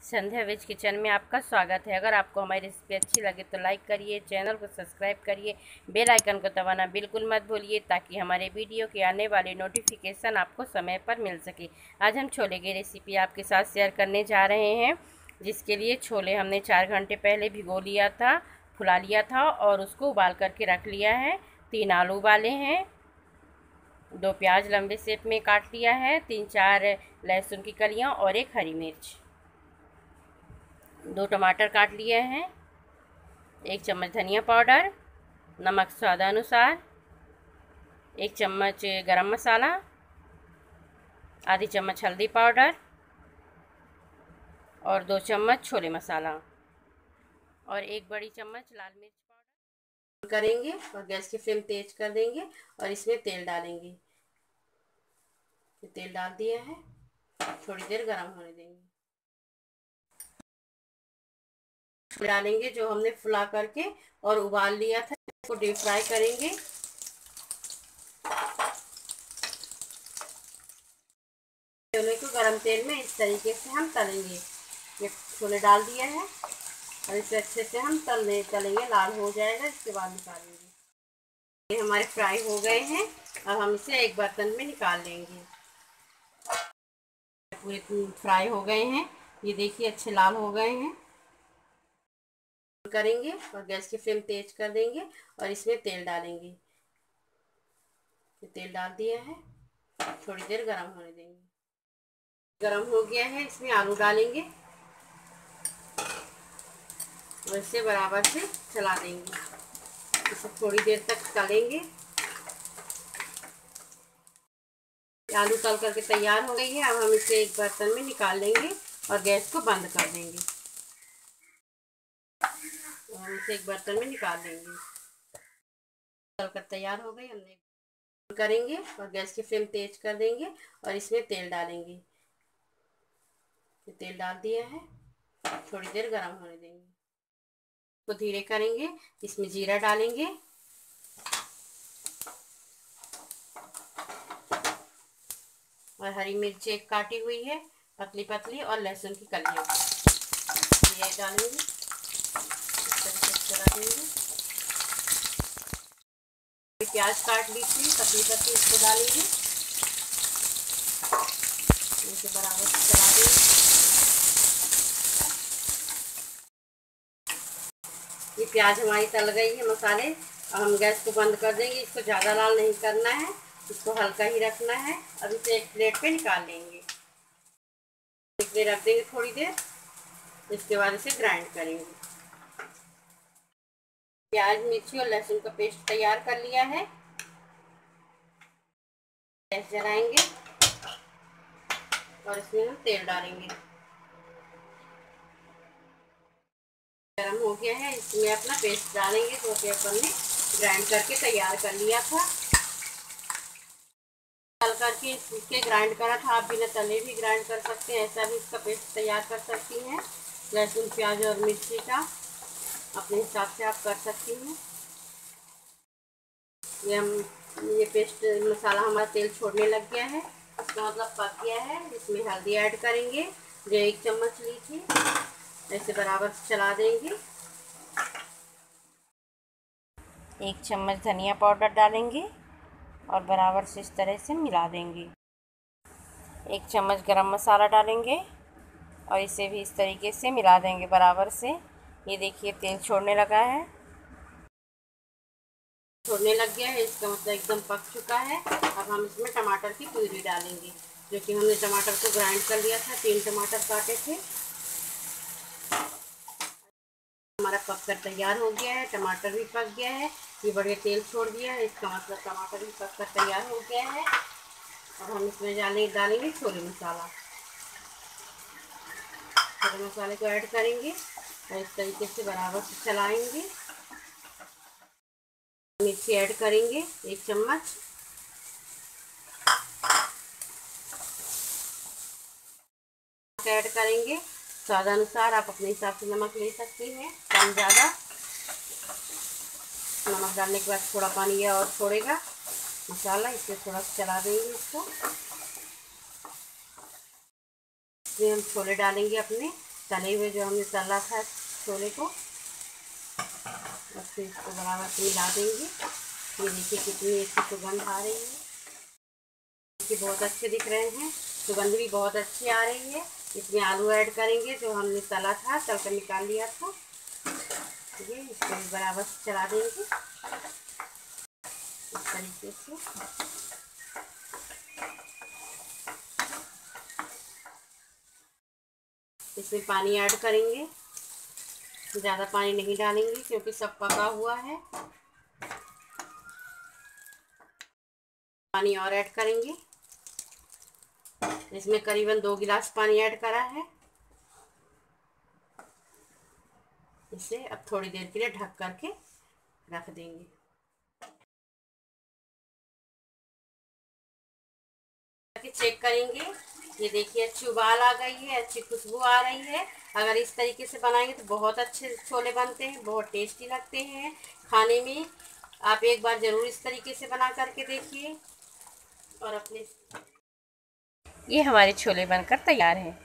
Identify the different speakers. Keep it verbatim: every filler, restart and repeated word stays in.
Speaker 1: संध्या veg kitchen में आपका स्वागत है। अगर आपको हमारी रेसिपी अच्छी लगे तो लाइक करिए, चैनल को सब्सक्राइब करिए, बेल आइकन को दबाना बिल्कुल मत भूलिए ताकि हमारे वीडियो के आने वाले नोटिफिकेशन आपको समय पर मिल सके। आज हम छोले की रेसिपी आपके साथ शेयर करने जा रहे हैं, जिसके लिए छोले हमने चार घंटे पहले भिगो लिया था, फुला लिया था और उसको उबाल करके रख लिया है। तीन आलू उबाले हैं, दो प्याज लंबे शेप में काट लिया है, तीन चार लहसुन की कलियाँ और एक हरी मिर्च, दो टमाटर काट लिए हैं, एक चम्मच धनिया पाउडर, नमक स्वादानुसार, एक चम्मच गरम मसाला, आधी चम्मच हल्दी पाउडर और दो चम्मच छोले मसाला और एक बड़ी चम्मच लाल मिर्च पाउडर करेंगे और गैस की फ्लेम तेज कर देंगे और इसमें तेल डालेंगे। तेल डाल दिया है, थोड़ी देर गरम होने देंगे। डालेंगे जो हमने फुला करके और उबाल लिया था, इसको डीप फ्राई करेंगे। छोले को गरम तेल में इस तरीके से हम तलेंगे। ये छोले डाल दिया है और इसे अच्छे से हम तलने तलेंगे, लाल हो जाएगा, इसके बाद निकालेंगे। ये हमारे फ्राई हो गए हैं, अब हम इसे एक बर्तन में निकाल लेंगे। पूरे फ्राई हो गए हैं, ये देखिए अच्छे लाल हो गए हैं। करेंगे और गैस की फ्लेम तेज कर देंगे और इसमें तेल डालेंगे। तेल डाल दिया है, थोड़ी देर गरम होने देंगे। गरम हो गया है, इसमें आलू डालेंगे और इसे बराबर से चला देंगे। इसे थोड़ी देर तक तलेंगे। आलू तल करके तैयार हो गई है, अब हम इसे एक बर्तन में निकाल लेंगे और गैस को बंद कर देंगे। हम इसे एक बर्तन में निकाल लेंगे। तल कर तैयार हो गई, हमने करेंगे और गैस की फ्लेम तेज कर देंगे और इसमें तेल डालेंगे। तेल डाल दिया है, थोड़ी देर गरम होने देंगे। तो धीरे करेंगे, इसमें जीरा डालेंगे और हरी मिर्च एक काटी हुई है पतली पतली और लहसुन की कलियां ये डालेंगे। इस तरीके से चला देंगे। प्याज काट ली थी पतली पतली, इसको डालेंगे, इसे बराबर से चला देंगे। ये प्याज हमारी तल गई है मसाले, अब हम गैस को बंद कर देंगे। इसको ज़्यादा लाल नहीं करना है, इसको हल्का ही रखना है। अब इसे एक प्लेट पे निकाल लेंगे, इसे रख देंगे थोड़ी देर, इसके बाद इसे ग्राइंड करेंगे। प्याज मिर्ची और लहसुन का पेस्ट तैयार कर लिया है। गैस जलाएंगे और इसमें हम तेल डालेंगे। गरम हो गया है, इसमें अपना पेस्ट डालेंगे जो कि अपन ने ग्राइंड करके तैयार कर लिया था। तल करके इसके ग्राइंड करा था, आप बिना तले भी ग्राइंड कर सकते हैं, ऐसा भी इसका पेस्ट तैयार कर सकती हैं। लहसुन प्याज और मिर्ची का अपने हिसाब से आप कर सकती हैं। ये हम ये पेस्ट मसाला हमारा तेल छोड़ने लग गया है, इसका मतलब पक गया है। इसमें हल्दी ऐड करेंगे जो एक चम्मच ली थी, ऐसे बराबर चला देंगे। एक चम्मच धनिया पाउडर डालेंगे और बराबर से इस तरह से मिला देंगे। एक चम्मच गरम मसाला डालेंगे और इसे भी इस तरीके से मिला देंगे बराबर से। ये देखिए तेल छोड़ने लगा है, छोड़ने लग गया है, इसका मतलब एकदम पक चुका है। अब हम इसमें टमाटर की प्यूरी डालेंगे, जो कि हमने टमाटर को ग्राइंड कर लिया था, तीन टमाटर काटे थे। हमारा पक कर तैयार हो गया है, टमाटर भी पक गया है, ये बढ़िया तेल छोड़ दिया है, इसका मतलब टमाटर भी पक कर तैयार हो गया है। अब हम इसमें डालेंगे डालेंगे छोले मसाला। छोले मसाले को ऐड करेंगे और इस तरीके से बराबर से चलाएंगे। मिर्ची ऐड करेंगे एक चम्मच, ऐड करेंगे स्वादानुसार, आप अपने हिसाब से नमक ले सकते हैं, कम ज़्यादा। नमक डालने के बाद थोड़ा पानी ये और छोड़ेगा मसाला, इससे थोड़ा सा चला देंगे इसको। इसमें हम छोले डालेंगे अपने, तले हुए जो हमने तला था छोले को, बस फिर इसको बराबर से मिला देंगे। ये देखिए कितनी अच्छी सुगंध आ रही है, ये बहुत अच्छे दिख रहे हैं, सुगंध भी बहुत अच्छी आ रही है। इसमें आलू ऐड करेंगे जो हमने तला था, तल कर निकाल लिया था। ये इसको भी बराबर से चला देंगे इस तरीके से। इसमें पानी ऐड करेंगे, ज़्यादा पानी नहीं डालेंगे क्योंकि सब पका हुआ है। पानी और ऐड करेंगे, इसमें करीबन दो गिलास पानी ऐड करा है। इसे अब थोड़ी देर के लिए ढक करके रख देंगे। चेक करेंगे, ये देखिए अच्छी उबाल आ गई है, अच्छी खुशबू आ रही है। अगर इस तरीके से बनाएंगे तो बहुत अच्छे छोले बनते हैं, बहुत टेस्टी लगते हैं खाने में। आप एक बार ज़रूर इस तरीके से बना करके देखिए और अपने। ये हमारे छोले बनकर तैयार हैं।